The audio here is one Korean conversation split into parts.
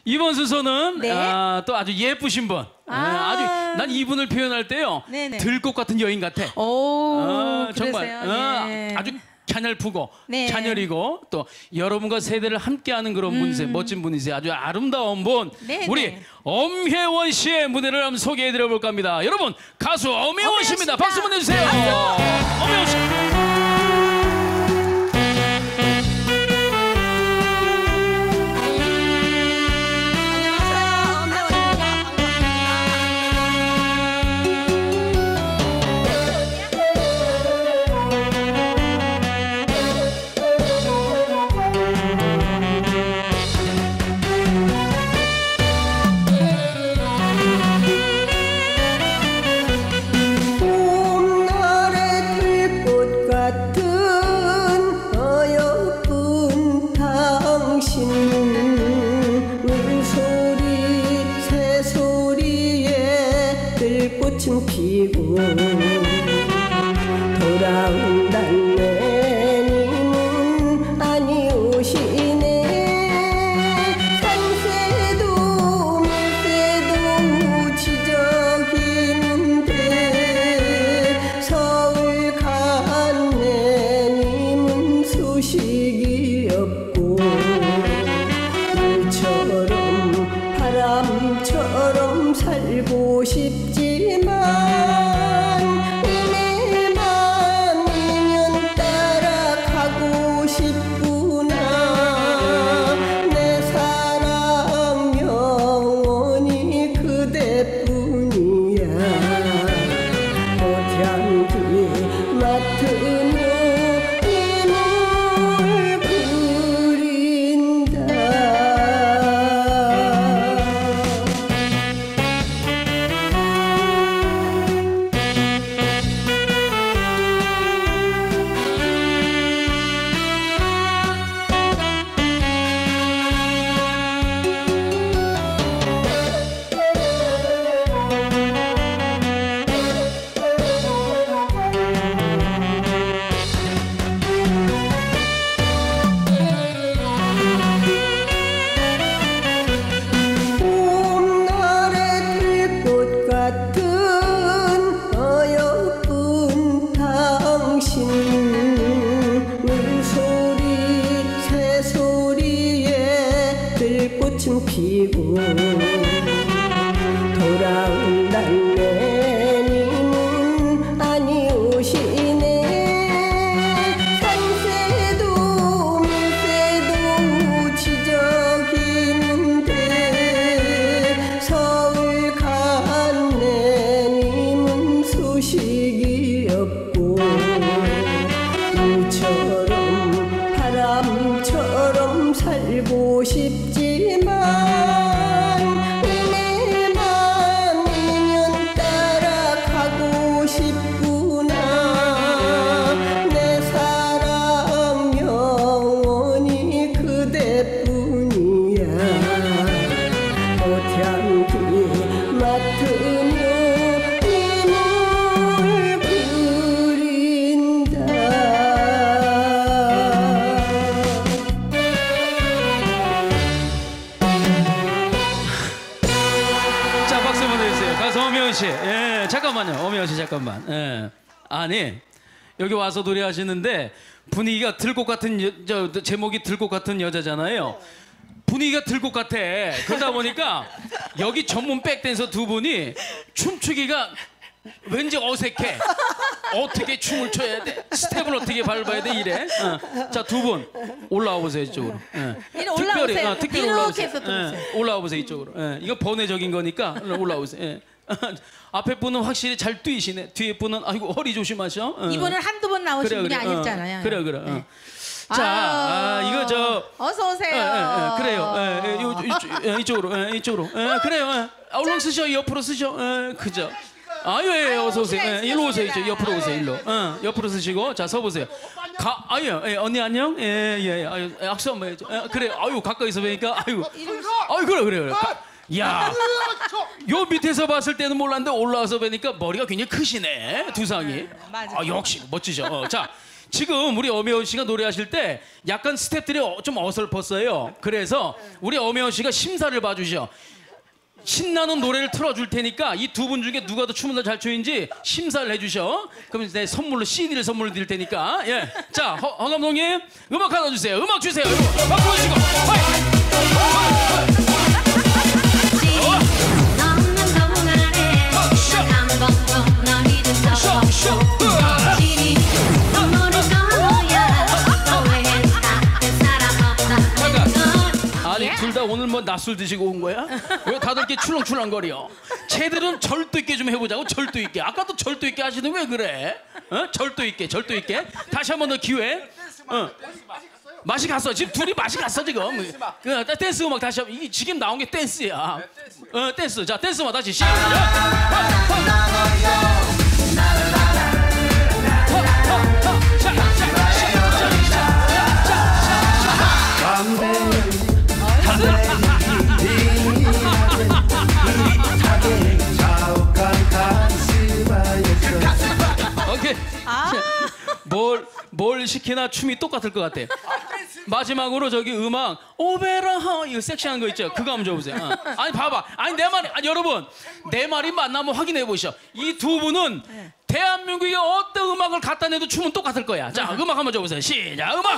이번 순서는 네. 또 아주 예쁘신 분. 아주 난 이분을 표현할 때요. 네네. 들꽃 같은 여인 같아. 오, 정말 그러세요? 네. 아주 갸냘프고 네. 자녀리고 또 여러분과 세대를 함께하는 그런 분이세요. 멋진 분이세요. 아주 아름다운 분. 네, 우리 네. 엄혜원 씨의 무대를 한번 소개해드려 볼까 합니다. 여러분 가수 엄혜원 씨입니다. 씨입니다. 박수 보내주세요. 엄혜원 씨. 꽃은 피고 돌아온단 내님은 아니오시네. 산새도 물새도 지저귀는데 서울 간 내님은 소식이 없고 물처럼 바람처럼 살고 싶지만 내만 인연 따라가고 싶구나. 내 사랑 영원히 그대뿐이야. 꽃향기 맡으며 이물 그린다. 꽃은 피고 돌아온단 내님은 아니오시네. 산새도 물새도 지저귀는데 서울 간 내님은 소식이 없고 물처럼 바람처럼 살고 싶지만 내만 인연 따라가고 싶구나. 내 사랑 영원히 그대뿐이야. 꽃향기 맡으며 이물 그린다. 자, 박수 보내주세요. 가수 엄혜원 씨. 예, 잠깐만요. 엄혜원 씨 잠깐만. 예. 아니 여기 와서 노래하시는데 분위기가 들꽃 같은 제목이 들꽃 같은 여자잖아요. 분위기가 들꽃 같아. 그러다 보니까 여기 전문 백댄서 두 분이 춤추기가 왠지 어색해. 어떻게 춤을 춰야 돼? 스텝을 어떻게 밟아야 돼? 이래. 자, 두 분 올라와 보세요 이쪽으로. 이리 올라오세요. 특별히 이렇게 올라와 해서 보세요. 들어오세요. 올라와 보세요 이쪽으로. 이거 번외적인 거니까 올라와 보세요. 앞에 분은 확실히 잘 뛰시네. 뒤에 분은 아이고 허리 조심하셔. 이분은 한두 번 나오신 그래, 분이 그래. 아니었잖아요. 그래. 네. 자, 이거 저 어서 오세요. 그래요. 이쪽으로. 그래요. 얼른 쓰셔. 옆으로 쓰셔. 그죠. 아유, 어서 오세요. 일로 오세요. 이제 옆으로 오세요. 일로. 옆으로 쓰시고 자, 서 보세요. 언니 안녕. 아유, 악수 한번 해줘. 그래. 아유, 가까이서 뵈니까 아유. 아유, 그래. 야, 요 밑에서 봤을 때는 몰랐는데 올라와서 뵈니까 머리가 굉장히 크시네. 두상이. 맞아. 역시 멋지죠. 자, 지금 우리 엄혜원 씨가 노래하실 때 약간 스태프들이 좀 어설펐어요. 그래서 우리 엄혜원 씨가 심사를 봐주셔. 신나는 노래를 틀어줄 테니까 이 두 분 중에 누가 더 춤을 더 잘 추는지 심사를 해주셔. 그럼 내 선물로 CD를 선물로 드릴 테니까. 예. 자, 허 감독님 음악 하나 주세요. 음악 주세요. 여러분 박수 주시고. 아니 둘 다 오늘 뭐 낮술 드시고 온 거야? 왜 다들 이렇게 출렁출렁거려? 쟤들은 절도 있게 좀 해보자고. 절도 있게. 아까도 절도 있게 하시는 왜 그래? 어? 절도 있게 절도 있게. 다시 한 번 더 기회. 맛이 갔어. 지금 둘이 맛이 갔어 지금. 그 댄스 음악 다시 한번. 이게 지금 나온 게 댄스야. 댄스. 자 댄스 음악 다시 시작. 오케이. 뭘 시키나 춤이 똑같을 것 같아. 마지막으로 저기 음악 오베라 이거 섹시한 거 있죠? 그거 한번 줘보세요. 아니 봐봐. 아니 내 말이 아니 내 말이 맞나 한번 확인해 보시죠. 이 두 분은 대한민국에 어떤 음악을 갖다 내도 춤은 똑같을 거야. 자 음악 한번 줘보세요. 시작. 음악.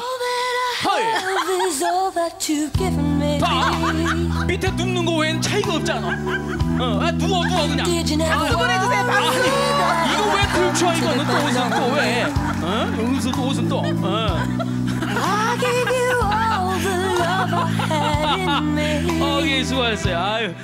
봐. 밑에 눕는 거 외엔 차이가 없잖아. 누워 그냥. 수고해주세요. 박수. 이거 왜 굴쳐 이거는 또 옷은 또 왜? 옷은 또. I gave you all the love I had in me. 예, 수고하셨어요. 아유.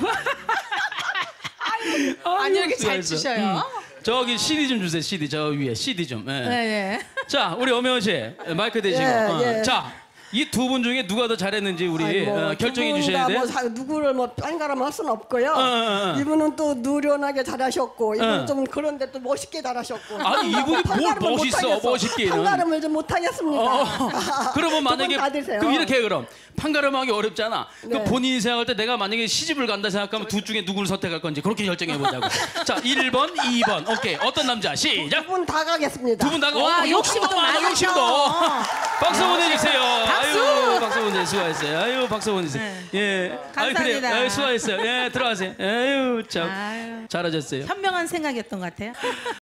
아니 이렇게 잘 수고하셨어. 치셔요. 저기 CD 좀 주세요. CD 저 위에 CD 좀. 예. 네. 자, 우리 엄혜원 씨 마이크 대시고. 예. 자, 이 두 분 중에 누가 더 잘했는지 우리 결정해 주셔야 돼요. 누구를 뭐 딴가람 할 수는 없고요. 이분은 또 누련하게 잘하셨고, 이분은 좀 그런데 또 멋있게 잘하셨고. 아니 이분이 뭘 멋있어 멋있기는. 판가름을 좀 못하겠습니다. 그러면 만약에 두분 받으세요. 그럼 이렇게 해, 그럼 판가름하기 어렵잖아. 그 네. 본인이 생각할 때 내가 만약에 시집을 간다 생각하면 둘 중에 누구를 선택할 건지 그렇게 결정해 보자고. 자, 1번, 2번. 오케이. 어떤 남자? 시작. 두 분 다 가겠습니다. 두 분 다가 와, 욕심도 많으셔. 욕심도. 박수 보내주세요. 박수. 아유, 박수 보내 수고하셨어요. 아유, 박수 보내주세요. 예. 아유, 그래요. 감사합니다. 아유, 수고하셨어요. 예, 들어가세요. 아유, 참 아유. 잘하셨어요. 현명한 생각이었던 것 같아요.